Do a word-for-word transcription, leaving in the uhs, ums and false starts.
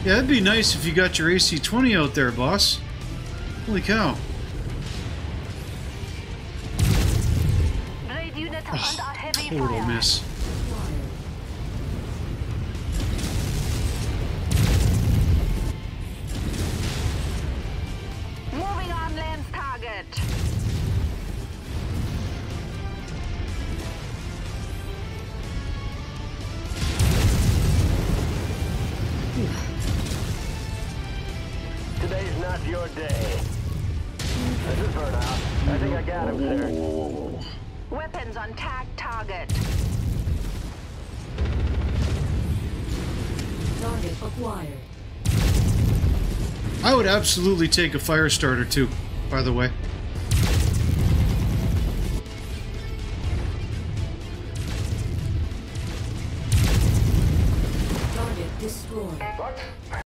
Yeah, that'd be nice if you got your A C twenty out there, boss. Holy cow. Blade unit Oh, under heavy total fire. miss. Moving on lance target. Today's not your day. This is burnout. I think I got him, sir. Weapons on tag target. Target acquired. I would absolutely take a fire starter too, by the way. Target destroyed. What?